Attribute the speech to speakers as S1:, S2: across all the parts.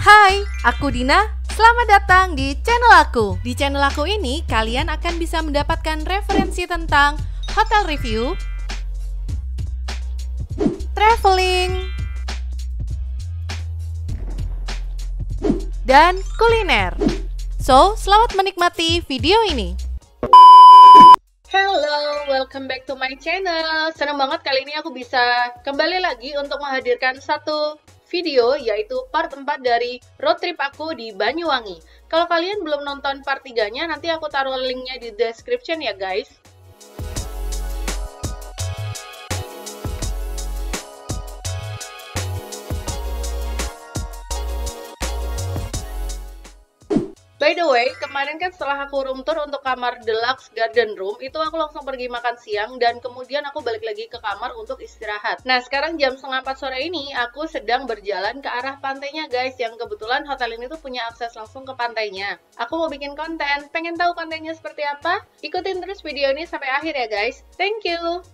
S1: Hai, aku Dina. Selamat datang di channel aku. Di channel aku ini, kalian akan bisa mendapatkan referensi tentang hotel review, traveling, dan kuliner. So, selamat menikmati video ini.
S2: Hello, welcome back to my channel. Senang banget kali ini aku bisa kembali lagi untuk menghadirkan satu video, yaitu part 4 dari road trip aku di Banyuwangi. Kalau kalian belum nonton part 3-nya, nanti aku taruh linknya di description ya guys. By the way, kemarin kan setelah aku room tour untuk kamar deluxe garden room, itu aku langsung pergi makan siang dan kemudian aku balik lagi ke kamar untuk istirahat. Nah, sekarang jam 3:30 sore ini aku sedang berjalan ke arah pantainya guys, yang kebetulan hotel ini tuh punya akses langsung ke pantainya. Aku mau bikin konten, pengen tahu kontennya seperti apa? Ikutin terus video ini sampai akhir ya guys. Thank you!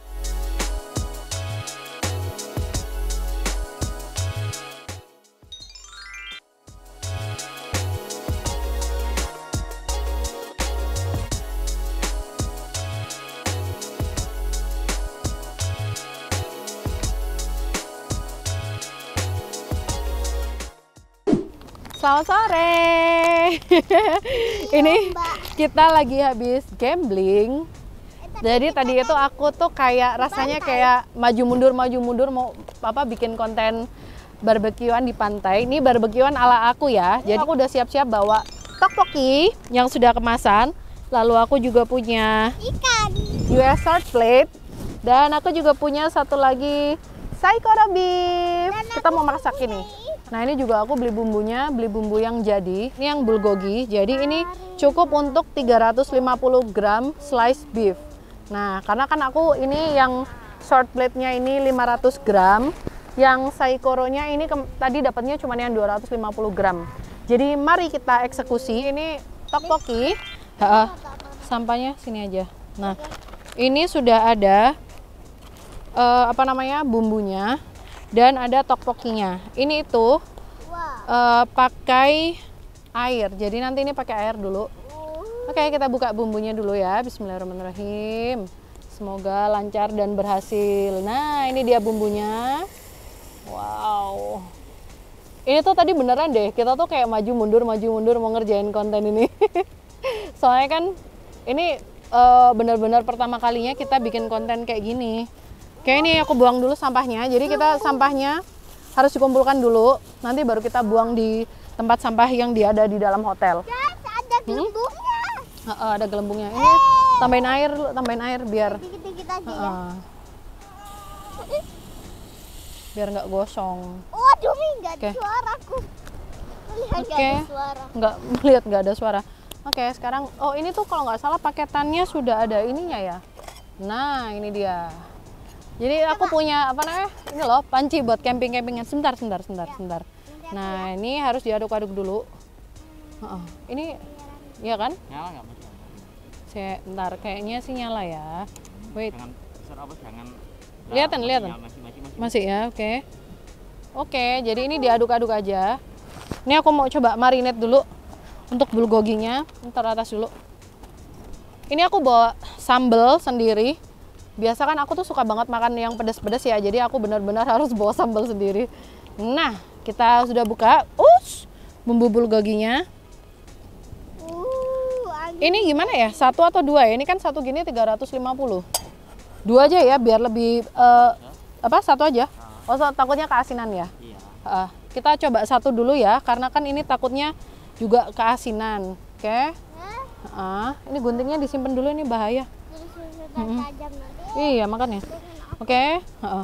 S3: Selamat sore. Ini kita lagi habis gambling. Jadi tadi itu aku tuh kayak rasanya kayak maju mundur mau bikin konten barbekyuan di pantai. Ini barbekyuan ala aku ya. Jadi aku udah siap-siap bawa tteokbokki yang sudah kemasan. Lalu aku juga punya
S4: ikan
S3: US short plate dan aku juga punya satu lagi saikoro beef. Kita mau masak ini. Nah ini juga aku beli bumbunya, beli bumbu yang jadi. Ini yang bulgogi, jadi ini cukup untuk 350 gram slice beef. Nah karena kan aku ini yang short plate-nya ini 500 gram, yang saikoronya ini tadi dapatnya cuma yang 250 gram. Jadi mari kita eksekusi. Ini tteokbokki, sampahnya sini aja. Nah ini sudah ada bumbunya. Dan ada tteokbokkinya. Ini itu pakai air. Jadi nanti ini pakai air dulu. Oke, kita buka bumbunya dulu ya. Bismillahirrahmanirrahim. Semoga lancar dan berhasil. Nah, ini dia bumbunya. Wow. Ini tuh tadi beneran deh. Kita tuh kayak maju mundur mau ngerjain konten ini. Soalnya kan ini bener-bener pertama kalinya kita bikin konten kayak gini. Kayak ini aku buang dulu sampahnya. Jadi kita sampahnya harus dikumpulkan dulu. Nanti baru kita buang di tempat sampah yang ada di dalam hotel.
S4: Guys, ada gelembungnya.
S3: Ada gelembungnya. Ini tambahin air biar
S4: Dikit-dikit aja ya.
S3: Biar nggak gosong.
S4: Waduh, nggak ada
S3: Oke.
S4: suaraku. Lihat nggak
S3: Oke.
S4: ada suara.
S3: Nggak ada suara. Oke, sekarang ini tuh kalau nggak salah paketannya sudah ada ininya ya. Nah, ini dia. Jadi aku punya ini loh panci buat camping-campingan. Sebentar. Nah ini harus diaduk-aduk dulu. Ini ya kan?
S5: Nyala nggak mas?
S3: Sebentar, kayaknya sih nyala ya. Wait.
S5: Jangan.
S3: Lihatin. Masih ya, oke. Oke, jadi ini diaduk-aduk aja. Ini aku mau coba marinate dulu untuk bulgoginya. Ntar atas dulu. Ini aku bawa sambal sendiri. Biasa kan aku tuh suka banget makan yang pedas-pedas ya, jadi aku benar-benar harus bawa sambal sendiri. Nah, kita sudah buka. Bumbu bulgoginya. Ini gimana ya? 1 atau 2 ya? Ini kan satu gini 350. 2 aja ya, biar lebih satu aja. Oh, takutnya keasinan ya?
S5: Iya.
S3: Kita coba satu dulu ya, karena kan ini takutnya juga keasinan. Oke. Ini guntingnya disimpan dulu, ini bahaya.
S4: Tajam nanti.
S3: Iya, makanya. Oke.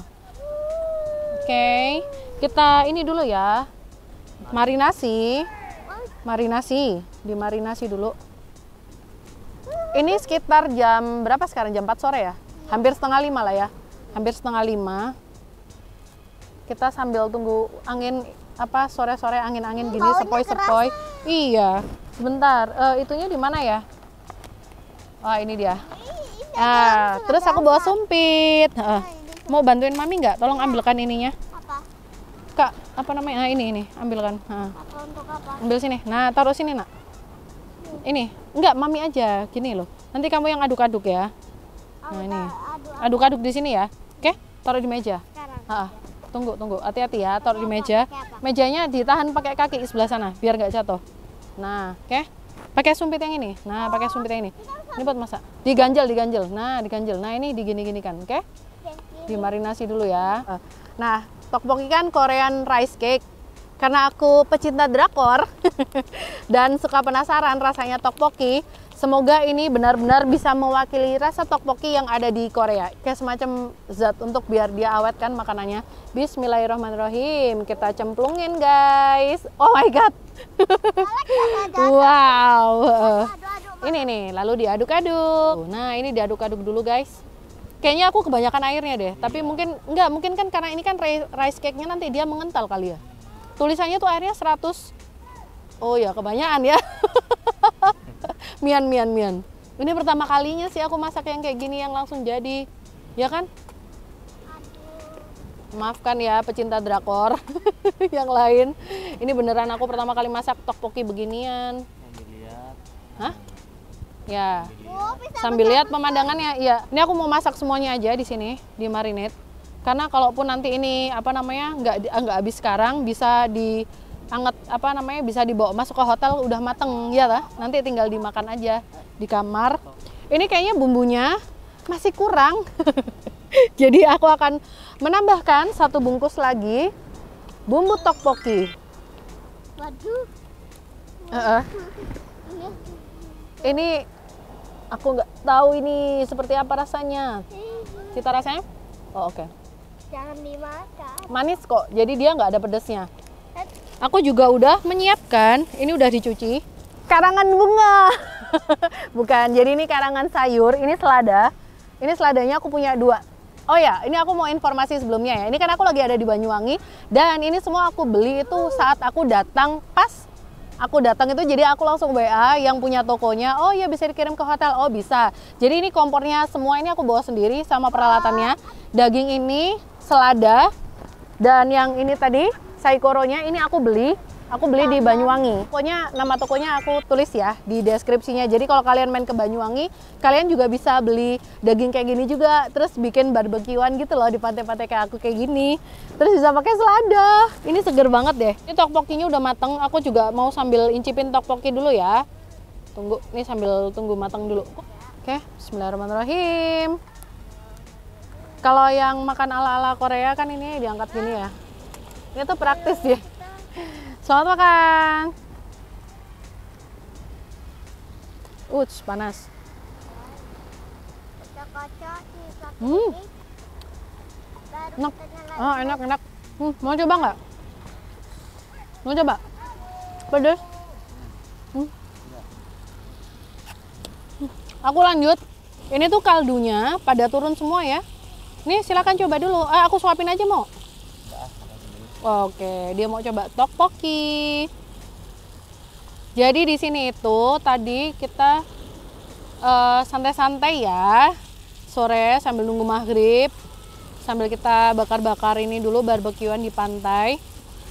S3: Oke. Kita ini dulu ya. Marinasi. Dimarinasi dulu. Ini sekitar jam berapa sekarang? Jam 4 sore ya? Hampir 4:30 lah ya. Hampir 4:30. Kita sambil tunggu angin sore-sore angin-angin gini sepoi-sepoi. Iya. Sebentar. Itunya di mana ya? Ini dia. Terus aku bawa sumpit. Mau bantuin mami nggak? Tolong ambilkan ininya.
S4: Apa?
S3: Kak, apa namanya? Nah, ini ambil kan. Nah,
S4: Apa untuk apa?
S3: ambil sini. Nah, taruh sini, Nak. Ini. Enggak, Mami aja. Gini loh. Nanti kamu yang aduk-aduk ya. Nah, ini. Aduk-aduk di sini ya. Oke, taruh di meja.
S4: Sekarang.
S3: Tunggu. Hati-hati ya, taruh di meja.
S4: Pakai apa?
S3: Mejanya ditahan pakai kaki sebelah sana biar nggak jatuh. Nah, oke. Pakai sumpit yang ini. Nah, pakai sumpit yang ini. Ini buat masak. Diganjel. Nah, diganjel. Nah, ini digini-gini kan, oke? Dimarinasi dulu ya. Nah, tteokbokki kan Korean rice cake. Karena aku pecinta drakor dan suka penasaran rasanya tteokbokki, semoga ini benar-benar bisa mewakili rasa tteokbokki yang ada di Korea. Kayak semacam zat untuk biar dia awet kan makanannya. Bismillahirrahmanirrahim. Kita cemplungin, guys. Oh my god. Wow. Ini nih, lalu diaduk-aduk. Nah, ini diaduk-aduk dulu, guys. Kayaknya aku kebanyakan airnya deh, tapi mungkin kan karena ini kan rice cake-nya nanti dia mengental kali ya. Tulisannya tuh airnya 100. Oh ya, kebanyakan ya. Mian. Ini pertama kalinya sih aku masak yang kayak gini yang langsung jadi. Ya kan? Maafkan ya pecinta drakor yang lain. Ini beneran aku pertama kali masak tteokbokki beginian.
S5: Sambil lihat.
S3: Hah? Ya.
S4: Oh, bisa
S3: Sambil lihat pemandangannya. Iya. Ini aku mau masak semuanya aja di sini, di marinate. Karena kalaupun nanti ini apa namanya nggak habis sekarang, bisa dianget apa namanya bisa dibawa masuk ke hotel udah mateng ya lah. Nanti tinggal dimakan aja di kamar. Ini kayaknya bumbunya masih kurang. Jadi aku akan menambahkan 1 bungkus lagi bumbu tteokbokki.
S4: Waduh.
S3: Ini aku nggak tahu ini seperti apa rasanya. Cita rasanya? Oh, oke.
S4: Jangan dimakan.
S3: Manis kok, jadi dia nggak ada pedasnya. Aku juga udah menyiapkan, ini udah dicuci. Karangan bunga. Bukan, jadi ini karangan sayur, ini selada. Ini seladanya aku punya 2. Oh ya, ini aku mau informasi sebelumnya ya. Ini kan aku lagi ada di Banyuwangi dan ini semua aku beli itu saat aku datang pas aku datang itu, jadi aku langsung WA yang punya tokonya, oh ya bisa dikirim ke hotel, oh bisa. Jadi ini kompornya semua ini aku bawa sendiri sama peralatannya. Daging ini, selada, dan yang ini tadi, saikoronya ini aku beli di Banyuwangi. Pokoknya nama tokonya aku tulis ya di deskripsinya. Jadi kalau kalian main ke Banyuwangi, kalian juga bisa beli daging kayak gini juga, terus bikin barbekyuan gitu loh di pantai-pantai kayak aku kayak gini. Terus bisa pakai selada. Ini seger banget deh. Ini tteokbokkinya udah mateng. Aku juga mau sambil incipin tteokbokki dulu ya. Tunggu, nih sambil tunggu mateng dulu. Oke, bismillahirrahmanirrahim. Kalau yang makan ala-ala Korea kan ini diangkat gini ya. Ini tuh praktis ya. Selamat makan. Uts, panas.
S4: Kocok-kocok di pakai
S3: Hmm.
S4: ini. Baru
S3: Enak.
S4: kita nyalain.
S3: Ah, enak. Mau coba nggak? Mau coba? Pedes? Aku lanjut. Ini tuh kaldunya pada turun semua ya. Nih silakan coba dulu. Aku suapin aja mau. Oke, dia mau coba tteokbokki. Jadi di sini itu tadi kita santai-santai ya, sore sambil nunggu maghrib, sambil kita bakar-bakar ini dulu barbekyuan di pantai.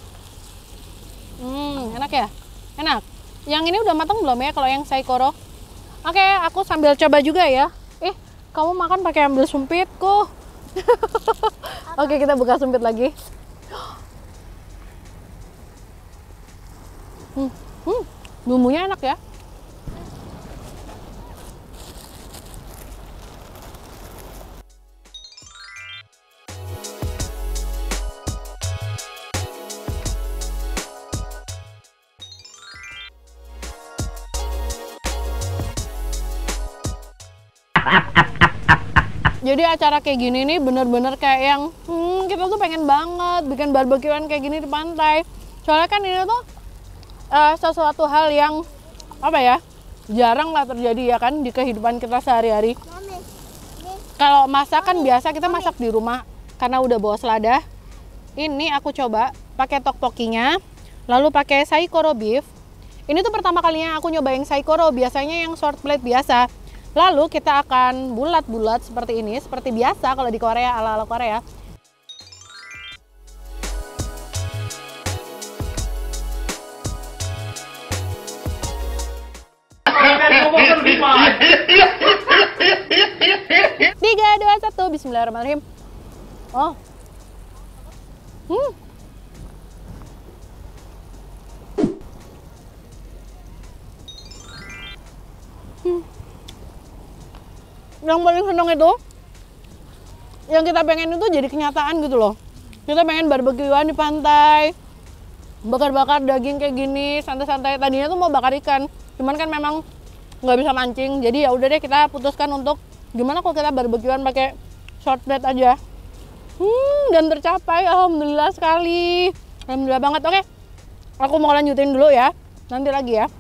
S3: Enak ya? Enak. Yang ini udah matang belum ya kalau yang saikoro? Oke, aku sambil coba juga ya. Kamu makan pakai ambil sumpitku. Oke, kita buka sumpit lagi. Bumbunya enak ya. Jadi acara kayak gini nih bener-bener kayak yang kita tuh pengen banget bikin barbekyuan kayak gini di pantai. Soalnya kan ini tuh sesuatu hal yang apa ya, jarang lah terjadi ya kan di kehidupan kita sehari-hari.
S4: Mami,
S3: Kalau masak kan biasa kita masak di rumah karena udah bawa selada. Ini aku coba pakai tteokbokkinya, lalu pakai saikoro beef. Ini tuh pertama kalinya aku nyobain saikoro, biasanya yang short plate biasa. Lalu kita akan bulat-bulat seperti ini, seperti biasa kalau di Korea, ala-ala Korea. Tiga, dua, satu. Bismillahirrahmanirrahim. Oh. Yang paling seneng itu, yang kita pengen itu jadi kenyataan gitu loh. Kita pengen barbekyuan di pantai, bakar-bakar daging kayak gini, santai-santai. Tadinya tuh mau bakar ikan, cuman kan memang nggak bisa mancing. Jadi ya udah deh, kita putuskan untuk gimana kalau kita barbekyuan pakai shortbread aja. Dan tercapai, alhamdulillah sekali. Alhamdulillah banget. Oke, aku mau lanjutin dulu ya. Nanti lagi ya.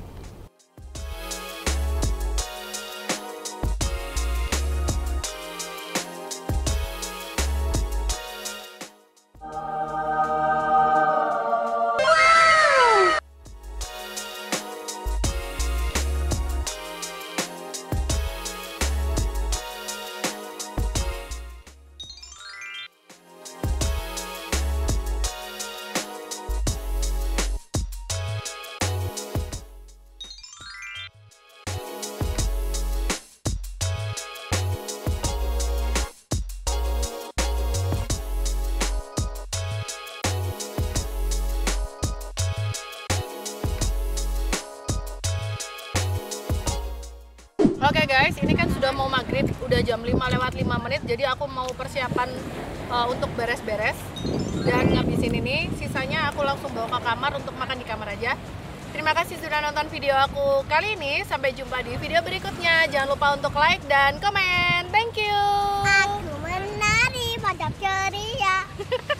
S3: Oke guys, ini kan sudah mau maghrib, udah jam 5:05, jadi aku mau persiapan untuk beres-beres dan ngabisin ini. Sisanya aku langsung bawa ke kamar untuk makan di kamar aja. Terima kasih sudah nonton video aku kali ini. Sampai jumpa di video berikutnya. Jangan lupa untuk like dan komen. Thank you.
S4: Aku menari pada ceria.